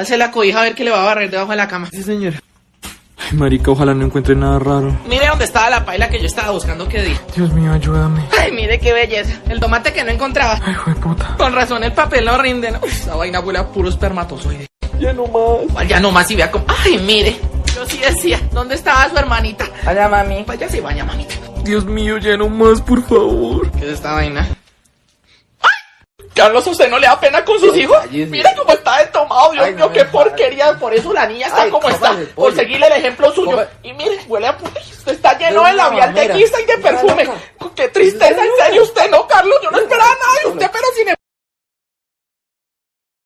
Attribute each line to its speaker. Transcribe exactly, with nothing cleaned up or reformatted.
Speaker 1: Alce la cobija a ver que le va a barrer debajo de la cama.
Speaker 2: Sí, señora. Ay, marica, ojalá no encuentre nada raro.
Speaker 1: Mire dónde estaba la paila que yo estaba buscando que di.
Speaker 2: Dios mío, ayúdame.
Speaker 1: Ay, mire qué belleza. El tomate que no encontraba.
Speaker 2: Ay, hijo de puta.
Speaker 1: Con razón el papel no rinde, ¿no? Uf, esa vaina huele a puro espermatozoide.
Speaker 2: Ya no más.
Speaker 1: Ya no más y vea como... Ay, mire. Yo sí decía, ¿dónde estaba su hermanita?
Speaker 3: Vaya, mami.
Speaker 1: Vaya, se baña, mamita.
Speaker 2: Dios mío, ya no más, por favor.
Speaker 1: ¿Qué es esta vaina? ¡Ay! Carlos, ¿a usted no le da pena con sus
Speaker 3: Ay,
Speaker 1: hijos?
Speaker 3: cállese.
Speaker 1: Mira cómo está destomado, Dios
Speaker 3: Ay,
Speaker 1: mío,
Speaker 3: no
Speaker 1: qué
Speaker 3: me
Speaker 1: porquería. Por eso la niña está
Speaker 3: Ay,
Speaker 1: como está.
Speaker 3: cómase,
Speaker 1: Por
Speaker 3: pollo.
Speaker 1: seguirle el ejemplo suyo.
Speaker 3: Coma-
Speaker 1: Y mire, huele a puta. Usted está lleno
Speaker 3: De
Speaker 1: de
Speaker 3: una
Speaker 1: labial de
Speaker 3: mamera.
Speaker 1: guisa y de
Speaker 3: Está
Speaker 1: perfume.
Speaker 3: loca.
Speaker 1: Qué tristeza, en serio, usted no, Carlos. Yo no esperaba nada de usted, pero sin embargo.